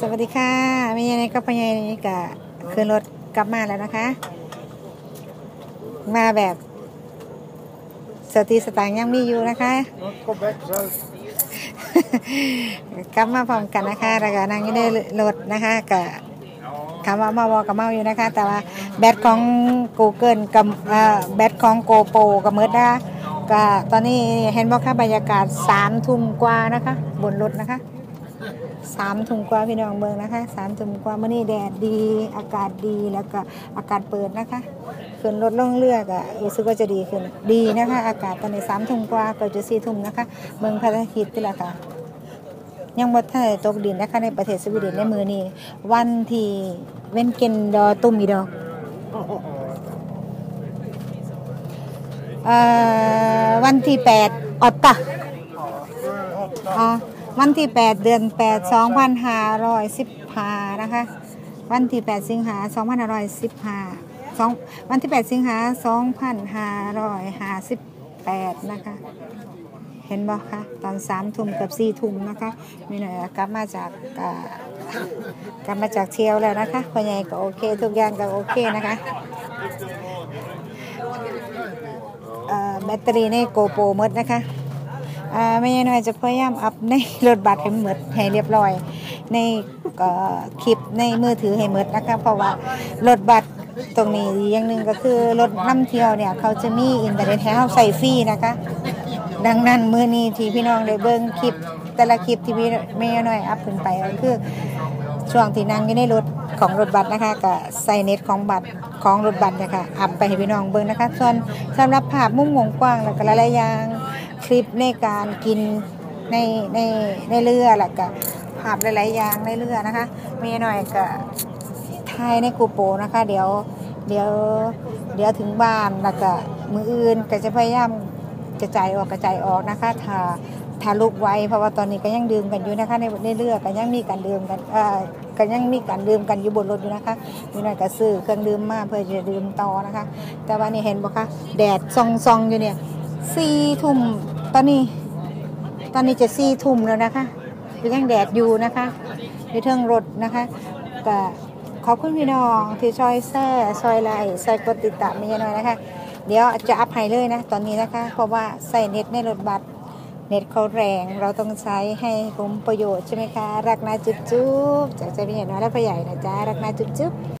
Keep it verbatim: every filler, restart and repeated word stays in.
สวัสดีค่ะมีอะไรก็พยายนี่ก็ขึ้นรถกลับมาแล้วนะคะ มาแบบสติสตางค์ยังมีอยู่นะคะ กลับมาพร้อมกันนะคะแล้วก็นั่งอยู่ในรถนะคะกับคำว่าเมาวอกับเมาอยู่นะคะ แต่ว่าแบตของ Google กับแบตของ GoPro กับเมิร์ดนะก็ตอนนี้เห็นบอกค่ะบรรยากาศสามทุ่มกว่านะคะบนรถนะคะสามทุ่มกว่าพี่น้องเมืองนะคะสามทุ่มกว่าเมื่อนี้แดดดีอากาศดีแล้วก็อากาศเปิดนะคะขึ้นรถล่องเรือก็รู้สึกว่าจะดีขึ้นดีนะคะอากาศตอนนี้สามทุ่มกว่าก็จะสี่ทุ่มนะคะเมืองพระอาทิตย์นี่แหละค่ะยังบ่ทันได้ตกดินนะคะในประเทศสวีเดนในมือนี้วันที่เว้นเกนดอตุ้มอีดอกเอ่อวันที่แปดออตตะอ๋อวันที่แปดเดือนแปด สองพันห้าร้อยสิบห้านะคะวันที่แปดสิงหาคมสองพันห้าร้อยสิบห้า 2วันที่แปดสิงหาคมสองพันห้าร้อยห้าสิบแปดนะคะเห็นบ่คะตอนสามทุ่มกับสี่ทุ่มนะคะมีหน่อยกลับมาจากกลับมาจากเที่ยวแล้วนะคะพ่อใหญ่ก็โอเคทุกอย่างก็โอเคนะคะแบตเตอรี่ในโกโปรหมดนะคะไม่ใช่น้อยจะพยายามอัพในรถบัสให้หมดให้เรียบร้อยในคลิปในมือถือให้หมดนะคะเพราะว่ารถบัสตรงนี้อย่างหนึ่งก็คือรถนำเที่ยวเนี่ยเขาจะมีอินเทอร์เน็ตให้เราใส่ฟรีนะคะดังนั้นมือนี้ที่พี่น้องได้เบิ่งคลิปแต่ละคลิปที่แม่น้อยอัพขึ้นไปก็คือช่วงที่นั่งอยู่ในรถของรถบัสนะคะก็ใส่เน็ตของบัสของรถบัสนะคะอัพไปให้พี่น้องเบิ่งนะคะส่วนสำหรับภาพมุมกว้างแล้วก็หลายๆอย่างคลิปในการกินในในในเรือแล้วก็ภาพหลายๆอย่างในเรือนะคะแม่น้อยก็ถ่ายในกูโปรนะคะเดี๋ยวเดี๋ยวเดี๋ยวถึงบ้านแล้วก็มืออื่นก็จะพยายามกระจายออกกระจายออกนะคะถ้าถ้าลุกไว้เพราะว่าตอนนี้ก็ยังดื่มกันอยู่นะคะในในเรือก็ยังมีการดื่มกันเอ่อก็ยังมีการดื่มกันอยู่บนรถอยู่นะคะมีหน่อยก็ซื้อเครื่องดื่มมาเพื่อจะดื่มต่อนะคะแต่ว่านี่เห็นบ่คะแดดส่องๆอยู่เนี่ยสี่ทุ่มตอนนี้ตอนนี้จะสี่ทุ่มแล้วนะคะยังแดดอยู่นะคะอยู่เทิงรถนะคะก็ขอบคุณพี่น้องที่ช่วยแชร์ช่วยไลค์ช่วยกดติดตามมีหน่อยนะคะเดี๋ยวจะอัพให้เลยนะตอนนี้นะคะเพราะว่าใส่เน็ตในรถบัสเน็ตเขาแรงเราต้องใช้ให้คุ้มประโยชน์ใช่ไหมคะรักนะจุ๊บจุ๊บจากใจพี่ใหญ่น้อยและพี่ใหญ่นะจ๊ะรักนะจุ๊บจุ๊บ